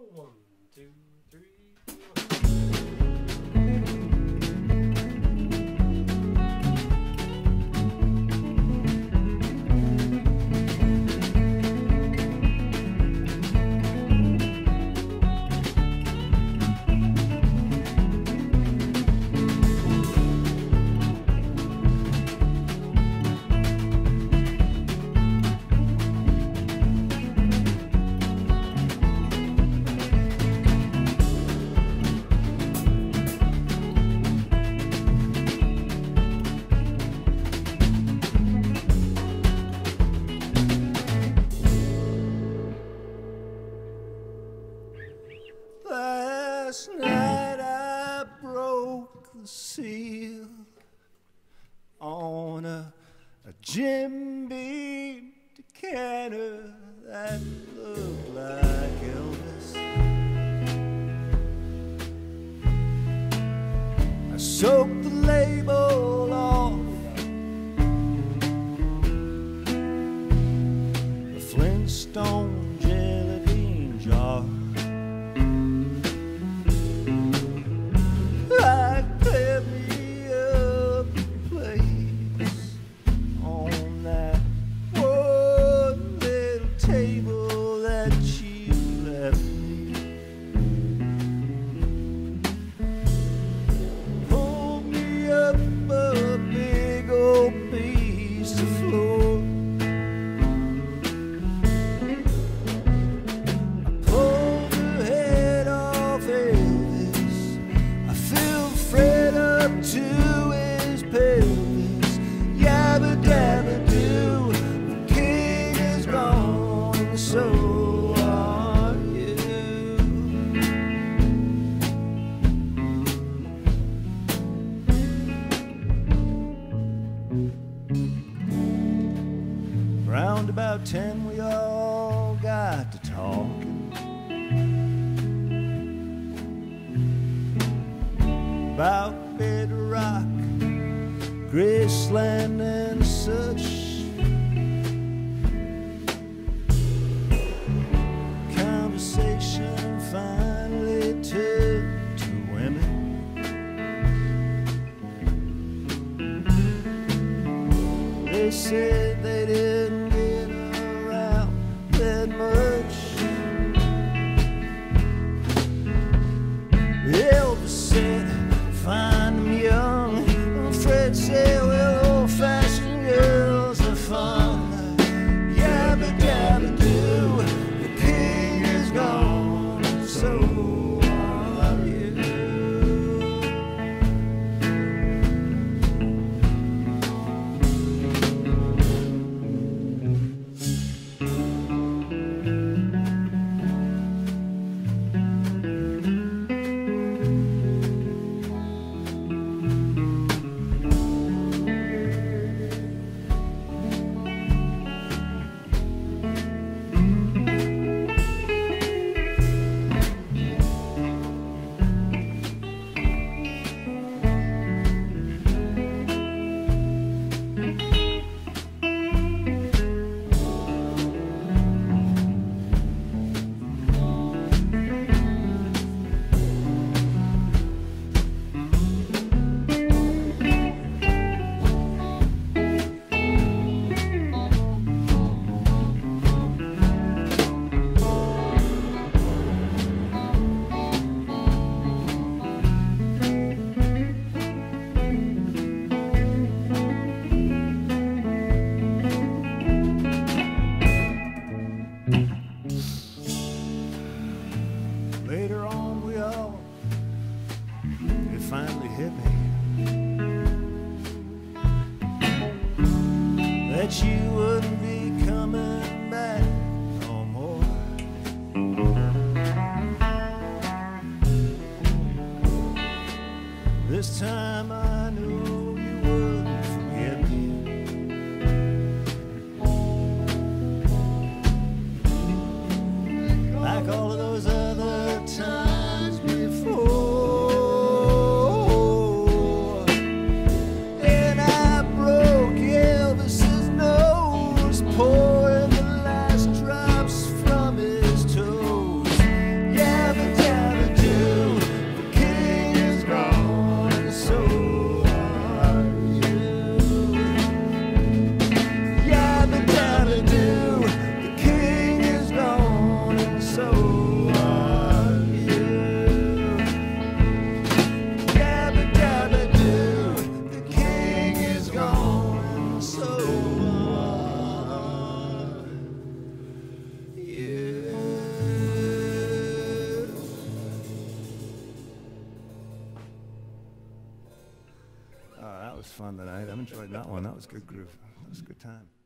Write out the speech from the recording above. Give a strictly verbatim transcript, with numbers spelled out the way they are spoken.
One, two, three, four. Last night I broke the seal on a, a Jim Beam decanter that looked like Elvis. I soaked the label off the Flintstone jelly bean jar. So are you. Round about ten we all got to talking about bedrock, Graceland and such. Finally turned to women. They said they didn't get around that much. Elvis said, find them young. Fred said, well, old-fashioned girls are fun. Yabba dabba do, the king is gone. So are you. Later on we all, it finally hit me that you wouldn't be coming back no more. This time I knew you wouldn't forget me. Like all of those other times before. And I broke Elvis's nose, pouring the last drops from his toes. Yeah. fun tonight. I'm enjoying that one. That was good groove. That was a good time.